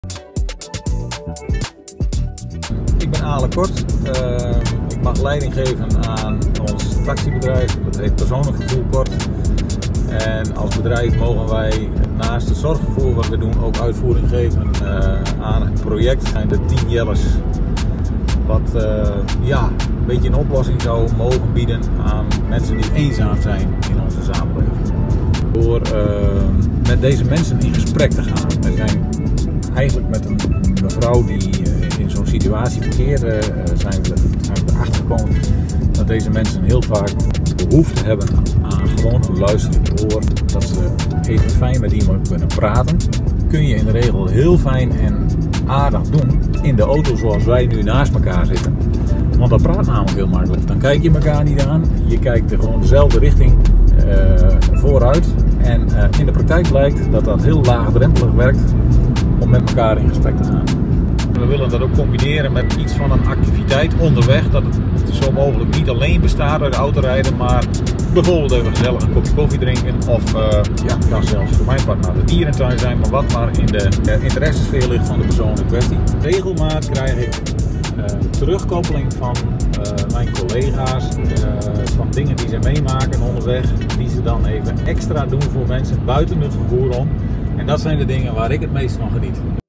Ik ben Ale Kort. Ik mag leiding geven aan ons taxibedrijf. Dat heet Persoonlijk Vervoer Kort. En als bedrijf mogen wij naast het zorgvervoer wat we doen ook uitvoering geven aan het project. Het zijn de 10 Jellers. Wat een beetje een oplossing zou mogen bieden aan mensen die eenzaam zijn in onze samenleving. Door met deze mensen in gesprek te gaan. We zijn eigenlijk met een mevrouw die in zo'n situatie verkeerde, zijn we erachter gekomen dat deze mensen heel vaak behoefte hebben aan gewoon een luisterend oor. Dat ze even fijn met iemand kunnen praten. Kun je in de regel heel fijn en aardig doen in de auto zoals wij nu naast elkaar zitten. Want dat praat namelijk heel makkelijk. Dan kijk je elkaar niet aan. Je kijkt gewoon dezelfde richting vooruit. En in de praktijk blijkt dat dat heel laagdrempelig werkt om met elkaar in gesprek te gaan. We willen dat ook combineren met iets van een activiteit onderweg. Dat het zo mogelijk niet alleen bestaat uit autorijden, maar bijvoorbeeld even gezellig een kopje koffie drinken. Of kan zelfs voor mijn part naar de dierentuin zijn, maar wat maar in de interessesfeer ligt van de persoon in kwestie. Regelmaat krijg ik terugkoppeling van mijn collega's, van dingen die ze meemaken onderweg, die ze dan even extra doen voor mensen buiten het vervoer om. En dat zijn de dingen waar ik het meest van geniet.